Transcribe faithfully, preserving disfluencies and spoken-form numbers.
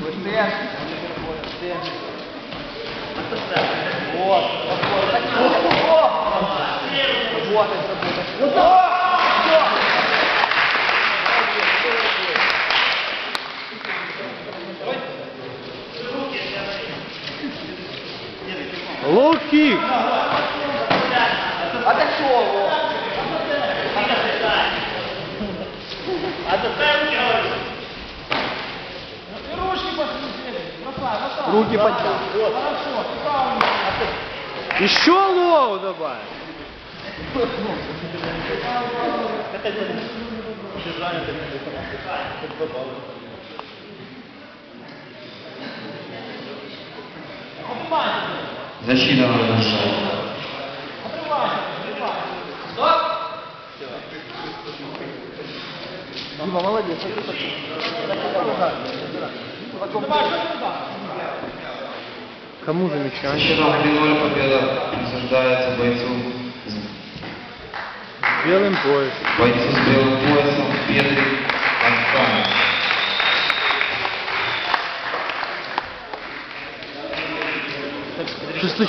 Быстрее. Вот. Вот это будет. Вот так. Лоу-кик. Отошел. Руки поднял. Еще лоу добавь. Защита нарушает. Дима, молодец. Кому замечание? Со счетом один ноль победа присуждается бойцу Белым поясом. бойцу с белым поясом Петрик